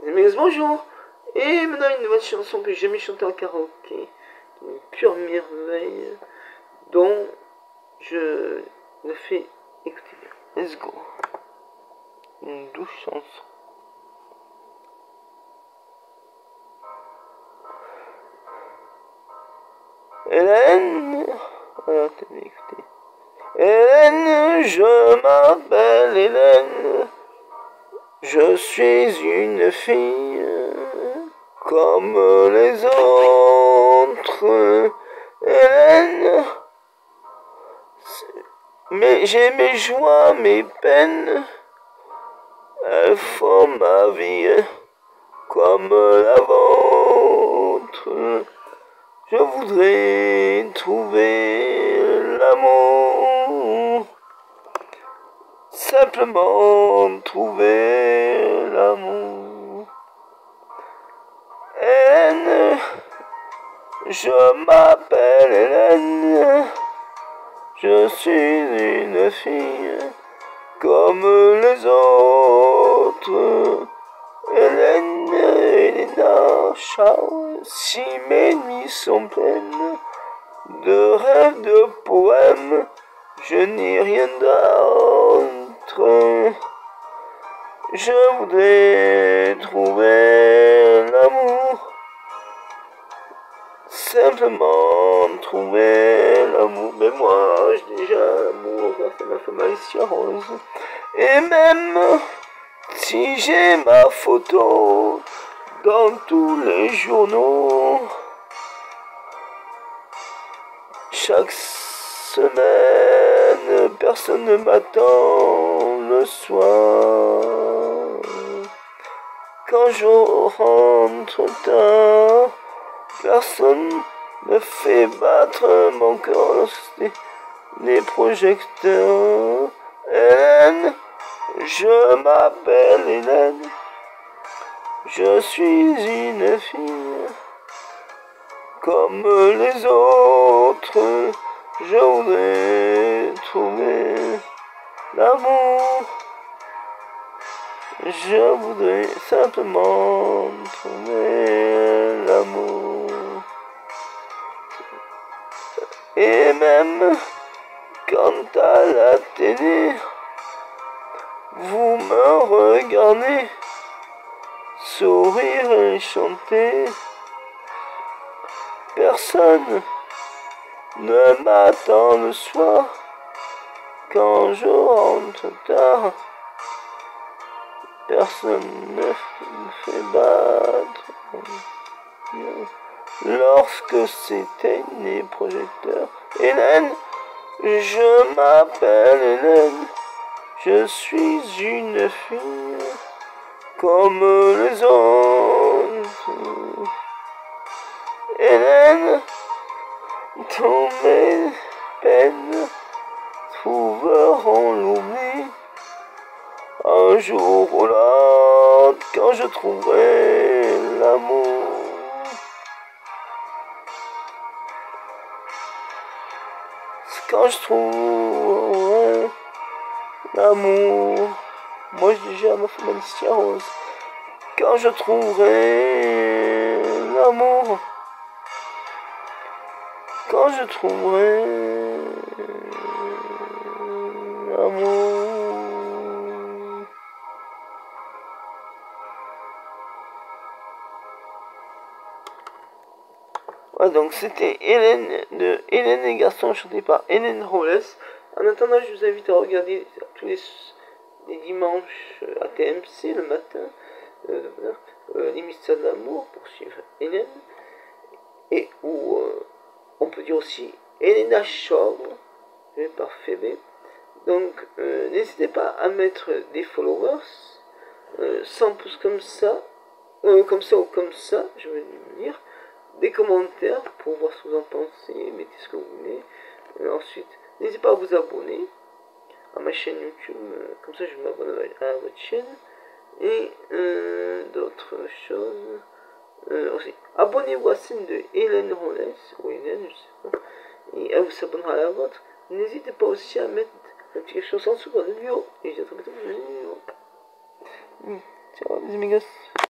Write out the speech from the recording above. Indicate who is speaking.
Speaker 1: Mais bonjour. Et maintenant une nouvelle chanson que j'ai jamais chantée en karaoké. Une pure merveille dont je le fais écouter. Let's go. Une douce chanson. Hélène, alors t'avais écouté. Hélène, je m'appelle Hélène. Je suis une fille comme les autres. Hélène, mais j'ai mes joies, mes peines. Elles font ma vie comme la vôtre. Je voudrais trouver l'amour. Simplement trouver l'amour. Hélène, je m'appelle Hélène. Je suis une fille comme les autres. Hélène, Elena, Charles, si mes nuits sont pleines de rêves, de poèmes, je n'ai rien d'autre. Je voudrais trouver l'amour. Simplement trouver l'amour. Mais moi, j'ai déjà l'amour grâce à ma femme Alicia Rose. Et même si j'ai ma photo dans tous les journaux, chaque semaine, personne ne m'attend le soir. Quand je rentre tard, personne me fait battre mon cœur. Les projecteurs. Hélène, je m'appelle Hélène. Je suis une fille comme les autres. Je voudrais trouver l'amour. Je voudrais simplement trouver l'amour. Et même quand à la télé, vous me regardez sourire et chanter, personne ne m'attend le soir quand je rentre tard. Personne ne me fait battre lorsque s'éteignent les projecteurs. Hélène, je m'appelle Hélène. Je suis une fille comme les autres. Hélène, tous mes peines trouveront l'oubli. Un jour ou l'autre, quand je trouverai l'amour. Quand je trouverai l'amour. Moi je dis déjà à ma femme Alicia Rose. Quand je trouverai l'amour. Quand je trouverai l'amour. Ouais, donc c'était Hélène de Hélène et Garçon, chanté par Hélène Rolles. En attendant, je vous invite à regarder tous les dimanches à TMC le matin les mystères de l'amour pour suivre Hélène. Et où on peut dire aussi Elena Shaw, par Phoebe. Donc n'hésitez pas à mettre des followers, 100 pouces comme ça ou comme ça, je veux dire. Des commentaires pour voir ce que vous en pensez, mettez ce que vous voulez. Ensuite, n'hésitez pas à vous abonner à ma chaîne YouTube, comme ça je m'abonne à votre chaîne. Et d'autres choses aussi. Abonnez-vous à la chaîne de Hélène Rolles, ou Hélène, je sais pas, et elle vous abonnera à la vôtre. N'hésitez pas aussi à mettre un petit quelque chose en dessous dans la vidéo. Et je vous dis à très bientôt pour une vidéo. Ciao les amigos.